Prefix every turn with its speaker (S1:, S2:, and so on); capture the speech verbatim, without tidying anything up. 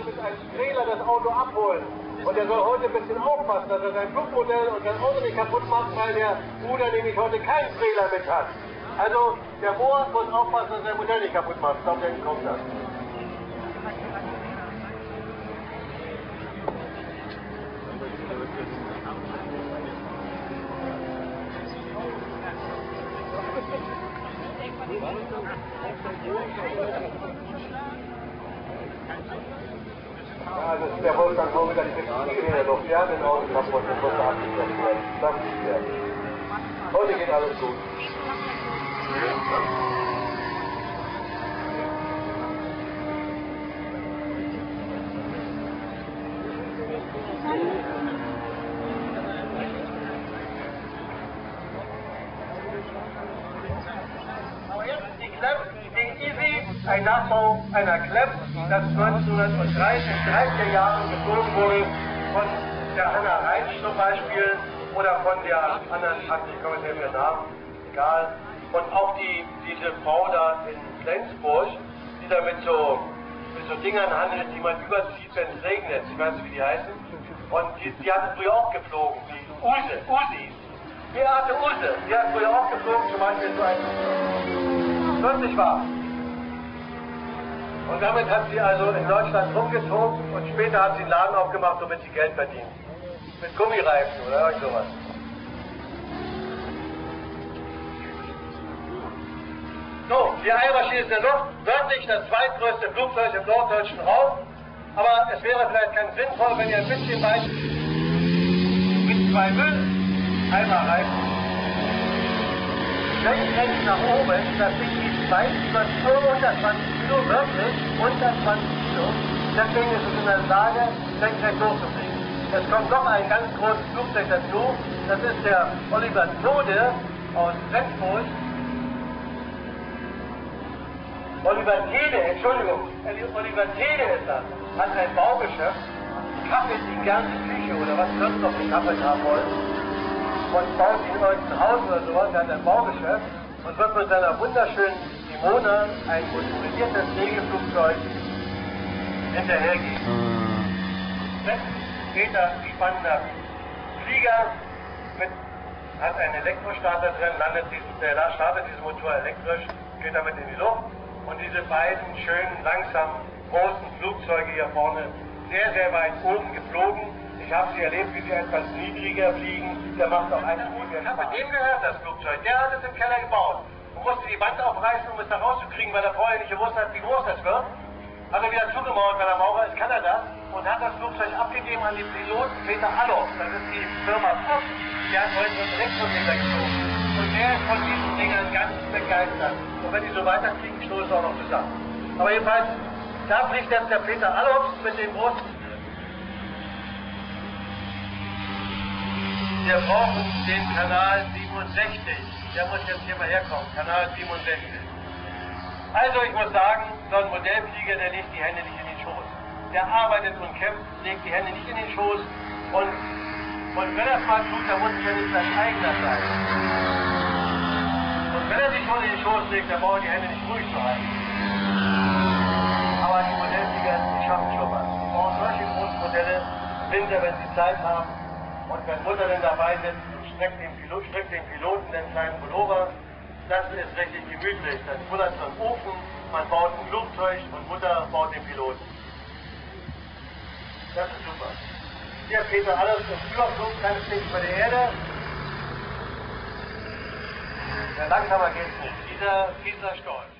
S1: ist ein Trailer das Auto abholen. Und er soll heute ein bisschen aufpassen, dass er sein Flugmodell und sein Auto nicht kaputt macht, weil der Bruder nämlich heute keinen Trailer mit hat. Also, der Moor muss aufpassen, dass er sein Modell nicht kaputt macht. Ich glaube, der kommt das. Ja, das ist der Wolfgang so wieder die Fliege in der Luft. Ja, den Augen kaputt, den muss er abgeschlossen werden. Das ist der. Heute geht alles gut. Ein Nachbau einer Klepp, das neunzehnhundertdreißig Jahren geflogen wurde von der Hanna Reitsch zum Beispiel oder von der anderen Tante, ich komme jetzt nicht mehr nach, egal. Und auch die, diese Frau da in Flensburg, die da mit so, mit so Dingern handelt, die man überzieht, wenn es regnet, ich weiß nicht, wie die heißen. Und die, die hat früher auch geflogen, die Use, Usi. Beate Use, die hat früher auch geflogen, zum Beispiel so ein vierzig war. Und damit hat sie also in Deutschland rumgezogen und später hat sie einen Laden aufgemacht, womit sie Geld verdient. Mit Gummireifen oder irgend sowas. So, die Eilmaschine ist in der Luft, wörtlich das zweitgrößte Flugzeug im norddeutschen Raum. Aber es wäre vielleicht ganz sinnvoll, wenn ihr ein bisschen weit mit zwei Mülleimerreifen senkrecht nach oben, dass sich die weit über hundertzwanzig Kilo wirklich, hundertzwanzig Kilo, deswegen ist es in der Lage, senkrecht hochzufliegen. Es kommt noch ein ganz großes Flugzeug dazu, das ist der Oliver Tode aus Flensburg. Oliver Tede, Entschuldigung, Oliver Tede ist das, hat ein Baugeschäft, kaffelt ihn gern die Küche oder was sonst noch gekaffelt haben wollen. Und baut in irgendein Haus oder sowas, er hat ein Baugeschäft und wird mit seiner wunderschönen Simona, ein motorisiertes Segelflugzeug, hinterhergehen. sechs Meter spannender Flieger mit, hat einen Elektrostarter drin, landet diesen, der startet diesen Motor elektrisch, geht damit in die Luft und diese beiden schönen, langsam großen Flugzeuge hier vorne sehr, sehr weit oben geflogen. Ich habe sie erlebt, wie sie etwas niedriger fliegen. Der macht auch einen Flieger. Ich habe mit dem gehört, das Flugzeug. Der hat es im Keller gebaut. Und musste die Wand aufreißen, um es da rauszukriegen, weil er vorher nicht gewusst hat, wie groß das wird. Hat er wieder zugemauert, weil er Maurer ist, kann er das. Und hat das Flugzeug abgegeben an den Piloten Peter Allof. Das ist die Firma Fuchs. Der hat heute einen Elektrometer geflogen. Und der ist von diesen Dingern ganz begeistert. Und wenn die so weiterfliegen, stoßen sie auch noch zusammen. Aber jedenfalls, da fliegt jetzt der Peter Allof mit dem großen. Wir brauchen den Kanal siebenundsechzig. Der muss jetzt hier mal herkommen. Kanal siebenundsechzig. Also ich muss sagen, so ein Modellflieger, der legt die Hände nicht in den Schoß. Der arbeitet und kämpft, legt die Hände nicht in den Schoß. Und, und wenn er es mal tut, dann muss es ja nicht sein eigener sein. Und wenn er sich schon in den Schoß legt, dann braucht er die Hände nicht ruhig zu halten. Aber die Modellflieger, die schaffen schon was. Die brauchen solche großen Modelle, Winter, wenn sie Zeit haben. Und wenn Mutter denn dabei sitzt und streckt dem, Pilot, streckt dem Piloten den kleinen Pullover, das ist richtig gemütlich. Dann kullert so ein Ofen, man baut ein Flugzeug und Mutter baut den Piloten. Das ist super. Hier Peter alles im Überflug, ganz dicht über die Erde. Ja, langsamer geht's nicht. Dieser, dieser Stolz.